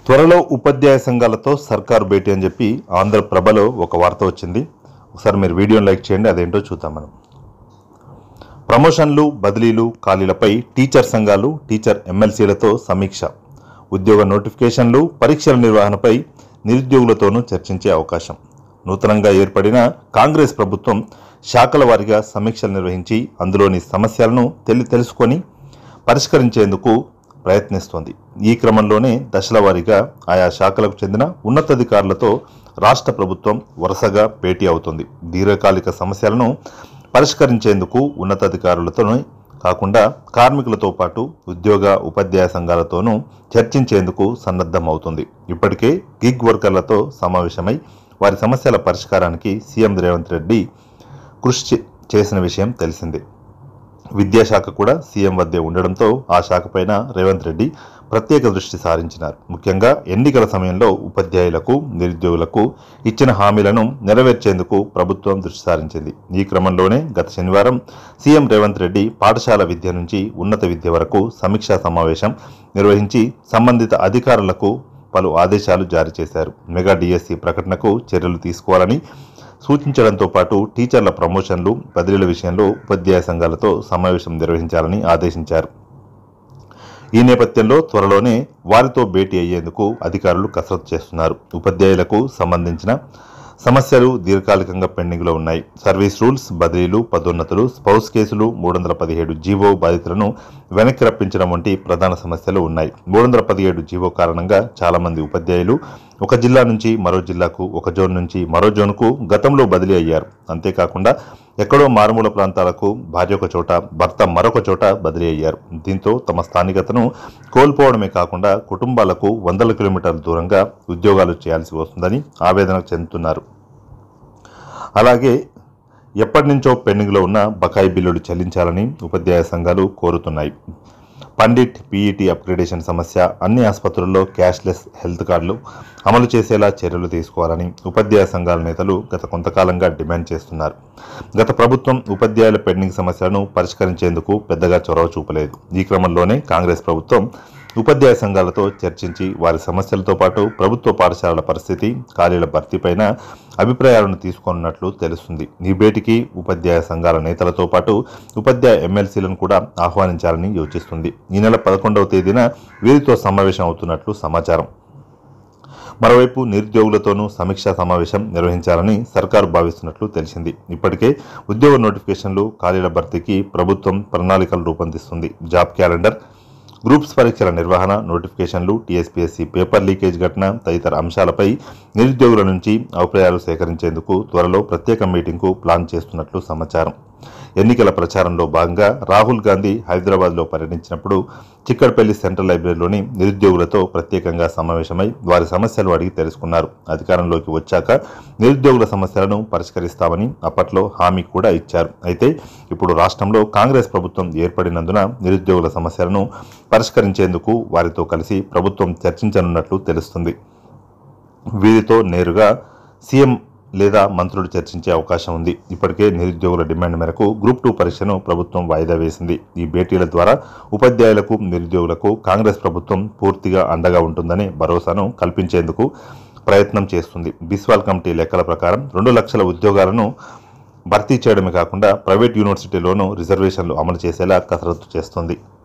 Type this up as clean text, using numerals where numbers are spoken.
త్వరలో ఉపాధ్యాయ సంఘాలతో సర్కారు భేటీ అని చెప్పి ఆంధ్రప్రభలో ఒక వార్త వచ్చింది. ఒకసారి మీరు వీడియోని లైక్ చేయండి, అదేంటో చూద్దాం మనం. ప్రమోషన్లు, బదిలీలు, ఖాళీలపై టీచర్ సంఘాలు, టీచర్ ఎమ్మెల్సీలతో సమీక్ష. ఉద్యోగ నోటిఫికేషన్లు, పరీక్షల నిర్వహణపై నిరుద్యోగులతోనూ చర్చించే అవకాశం. నూతనంగా ఏర్పడిన కాంగ్రెస్ ప్రభుత్వం శాఖల వారీగా సమీక్షలు నిర్వహించి అందులోని సమస్యలను తెలుసుకొని పరిష్కరించేందుకు ప్రయత్నిస్తోంది. ఈ క్రమంలోనే దశల వారీగా ఆయా శాఖలకు చెందిన ఉన్నతాధికారులతో రాష్ట్ర ప్రభుత్వం వరుసగా భేటీ అవుతుంది. దీర్ఘకాలిక సమస్యలను పరిష్కరించేందుకు ఉన్నతాధికారులతోనే కాకుండా కార్మికులతో పాటు ఉద్యోగ ఉపాధ్యాయ సంఘాలతోనూ చర్చించేందుకు సన్నద్ధమవుతుంది. ఇప్పటికే గిగ్ వర్కర్లతో సమావేశమై వారి సమస్యల పరిష్కారానికి సీఎం రేవంత్ రెడ్డి కృషి చేసిన విషయం తెలిసిందే. విద్యాశాఖ కూడా సీఎం వద్దే ఉండడంతో ఆ శాఖపైన రేవంత్ రెడ్డి ప్రత్యేక దృష్టి సారించినారు. ముఖ్యంగా ఎన్నికల సమయంలో ఉపాధ్యాయులకు, నిరుద్యోగులకు ఇచ్చిన హామీలను నెరవేర్చేందుకు ప్రభుత్వం దృష్టి సారించింది. ఈ క్రమంలోనే గత శనివారం సీఎం రేవంత్ రెడ్డి పాఠశాల విద్య నుంచి ఉన్నత విద్య వరకు సమీక్షా సమావేశం నిర్వహించి సంబంధిత అధికారులకు పలు ఆదేశాలు జారీ చేశారు. మెగా డిఎస్సి ప్రకటనకు చర్యలు తీసుకోవాలని సూచించడంతో పాటు టీచర్ల ప్రమోషన్లు, బదిలీల విషయంలో ఉపాధ్యాయ సంఘాలతో సమావేశం నిర్వహించాలని ఆదేశించారు. ఈ నేపథ్యంలో త్వరలోనే వారితో భేటీ అయ్యేందుకు అధికారులు కసరత్తు చేస్తున్నారు. ఉపాధ్యాయులకు సంబంధించిన సమస్యలు దీర్ఘకాలికంగా పెండింగ్లో ఉన్నాయి. సర్వీస్ రూల్స్, బదిలీలు, పదోన్నతులు, స్పౌస్ కేసులు, 317 జీవో బాధితులను వెనక్కి రప్పించడం వంటి ప్రధాన సమస్యలు ఉన్నాయి. 317 జీవో కారణంగా చాలామంది ఉపాధ్యాయులు ఒక జిల్లా నుంచి మరో జిల్లాకు, ఒక జోన్ నుంచి మరో జోన్కు గతంలో బదిలీ అయ్యారు. అంతేకాకుండా ఎక్కడో మారుమూల ప్రాంతాలకు భార్య ఒక చోట, భర్త మరొక చోట బదిలీ అయ్యారు. దీంతో తమ స్థానికతను కోల్పోవడమే కాకుండా కుటుంబాలకు వందల కిలోమీటర్ల దూరంగా ఉద్యోగాలు చేయాల్సి వస్తుందని ఆవేదన చెందుతున్నారు. అలాగే ఎప్పటి నుంచో పెండింగ్లో ఉన్న బకాయి బిల్లులు చెల్లించాలని ఉపాధ్యాయ సంఘాలు కోరుతున్నాయి. పండిట్ పీఈటీ అప్గ్రేడేషన్ సమస్య, అన్ని ఆసుపత్రుల్లో క్యాష్లెస్ హెల్త్ కార్డులు అమలు చేసేలా చర్యలు తీసుకోవాలని ఉపాధ్యాయ సంఘాల నేతలు గత కొంతకాలంగా డిమాండ్ చేస్తున్నారు. గత ప్రభుత్వం ఉపాధ్యాయుల పెండింగ్ సమస్యలను పరిష్కరించేందుకు పెద్దగా చొరవ చూపలేదు. ఈ క్రమంలోనే కాంగ్రెస్ ప్రభుత్వం ఉపాధ్యాయ సంఘాలతో చర్చించి వారి సమస్యలతో పాటు ప్రభుత్వ పాఠశాలల పరిస్థితి, ఖాళీల భర్తీపైన అభిప్రాయాలను తీసుకోనున్నట్లు తెలుస్తుంది. ఈ భేటీకి ఉపాధ్యాయ సంఘాల నేతలతో పాటు ఉపాధ్యాయ ఎమ్మెల్సీలను కూడా ఆహ్వానించాలని యోచిస్తుంది. ఈ నెల 11వ తేదీన వీరితో సమావేశం అవుతున్నట్లు సమాచారం. మరోవైపు నిరుద్యోగులతోనూ సమీక్షా సమావేశం నిర్వహించాలని సర్కారు భావిస్తున్నట్లు తెలిసింది. ఇప్పటికే ఉద్యోగ నోటిఫికేషన్లు, ఖాళీల భర్తీకి ప్రభుత్వం ప్రణాళికలు రూపొందిస్తుంది. జాబ్ క్యాలెండర్, గ్రూప్స్ పరీక్షల నిర్వహణ, నోటిఫికేషన్లు, టీఎస్పీఎస్సీ పేపర్ లీకేజ్ ఘటన తదితర అంశాలపై నిరుద్యోగుల నుంచి అభిప్రాయాలు సేకరించేందుకు త్వరలో ప్రత్యేక మీటింగ్కు ప్లాన్ చేస్తున్నట్లు సమాచారం. ఎన్నికల ప్రచారంలో భాగంగా రాహుల్ గాంధీ హైదరాబాద్లో పర్యటించినప్పుడు చిక్కడపల్లి సెంట్రల్ లైబ్రరీలోని నిరుద్యోగులతో ప్రత్యేకంగా సమావేశమై వారి సమస్యలు అడిగి తెలుసుకున్నారు. అధికారంలోకి వచ్చాక నిరుద్యోగుల సమస్యలను పరిష్కరిస్తామని అప్పట్లో హామీ కూడా ఇచ్చారు. అయితే ఇప్పుడు రాష్ట్రంలో కాంగ్రెస్ ప్రభుత్వం ఏర్పడినందున నిరుద్యోగుల సమస్యలను పరిష్కరించేందుకు వారితో కలిసి ప్రభుత్వం చర్చించనున్నట్లు తెలుస్తుంది. వీరితో నేరుగా సీఎం లేదా మంత్రులు చర్చించే అవకాశం ఉంది. ఇప్పటికే నిరుద్యోగుల డిమాండ్ మేరకు గ్రూప్ 2 పరీక్షను ప్రభుత్వం వాయిదా వేసింది. ఈ భేటీల ద్వారా ఉపాధ్యాయులకు, నిరుద్యోగులకు కాంగ్రెస్ ప్రభుత్వం పూర్తిగా అండగా ఉంటుందనే భరోసాను కల్పించేందుకు ప్రయత్నం చేస్తుంది. బిస్వాల్ కమిటీ లెక్కల ప్రకారం 2 లక్షల ఉద్యోగాలను భర్తీ చేయడమే కాకుండా ప్రైవేట్ యూనివర్సిటీలోనూ రిజర్వేషన్లు అమలు చేసేలా కసరత్తు చేస్తుంది.